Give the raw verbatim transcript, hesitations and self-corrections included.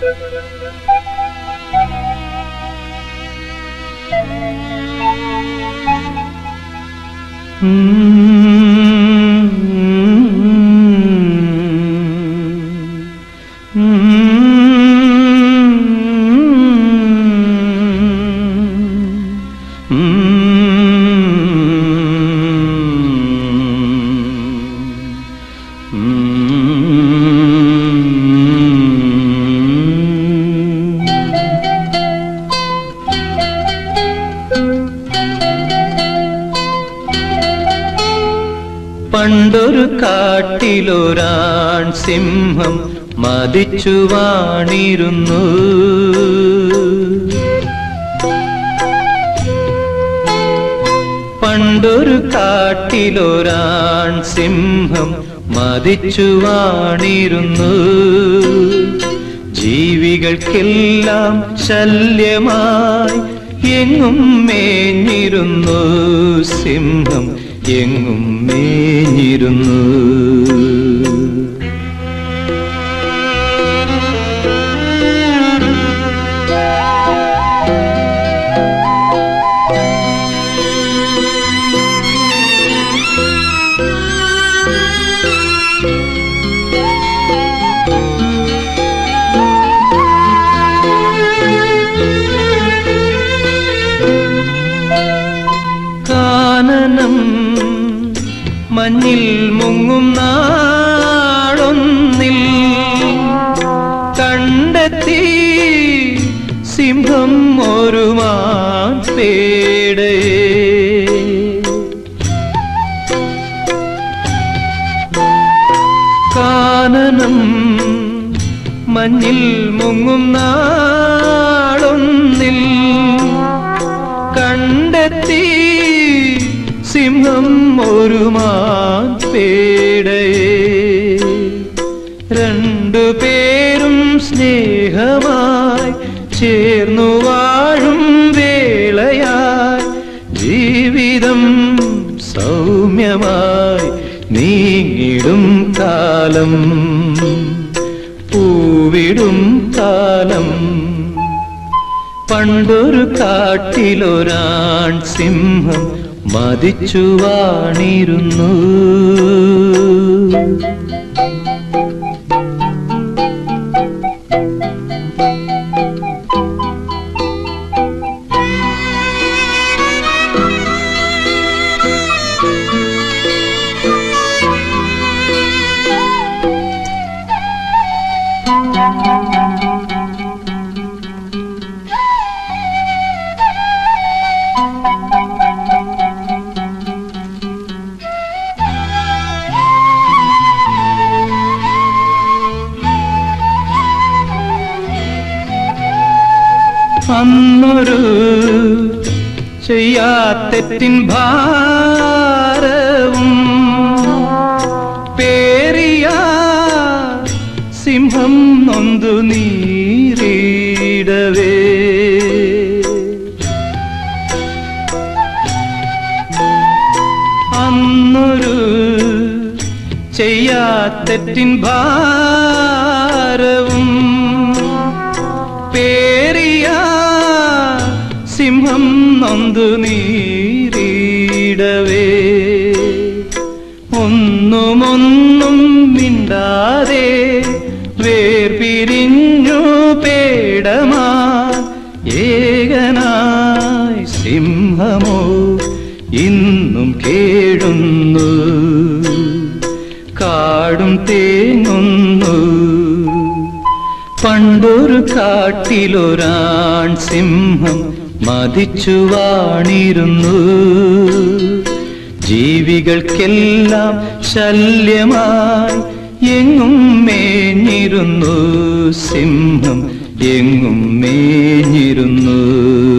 പണ്ടൊരു കാട്ടിലൊരാൺ സിംഹം മദിച്ചു വാണിരുന്നു. പണ്ടൊരു കാട്ടിലൊരാൺ സിംഹം മദിച്ചു വാണിരുന്നു. ജീവികൾക്കെല്ലാം ശല്യമായി എങ്ങും മേഞ്ഞിരുന്നു. സിംഹം എങ്ങും മേഞ്ഞിരുന്നു. കാനനം മഞ്ഞിൽ മുങ്ങും നാളൊന്നിൽ കണ്ടെത്തി സിംഹം ഒരു മാൻപേടയെ. കാനനം മഞ്ഞിൽ മുങ്ങും നാളൊന്നിൽ കണ്ടെത്തി സിംഹം ഒരു മാൻപേടയെ. രണ്ടുപേരും സ്നേഹമായി ചേർന്നു വാഴും വേളയായി ജീവിതം സൗമ്യമായി നീങ്ങിടും കാലം. പൂവിടും കാലം. പണ്ടൊരു കാട്ടിലൊരാൺ സിംഹം മദിച്ചു വാണിരുന്നു. അന്നൊരു ചെയ്യാത്തെറ്റിൻ ഭാരവും പേറിയ സിംഹം നൊന്തു നീറിയിടവേ. അന്നൊരു ചെയ്യാത്തെറ്റിൻ ഭാരവും പേറിയ സിംഹം നൊന്തു നീറിയിടവേ. ഒന്നുമൊന്നും മിണ്ടാതെ വേർപിരിഞ്ഞു പേടമാ. ഏകനായി സിംഹമോ ഇന്നും കേഴുന്നു. കാടും തേങ്ങുന്നു. പണ്ടൊരു കാട്ടിലൊരാൺ സിംഹം മദിച്ചു വാണിരുന്നു. ജീവികൾക്കെല്ലാം ശല്യമായി എങ്ങും മേഞ്ഞിരുന്നു. സിംഹം എങ്ങും മേഞ്ഞിരുന്നു.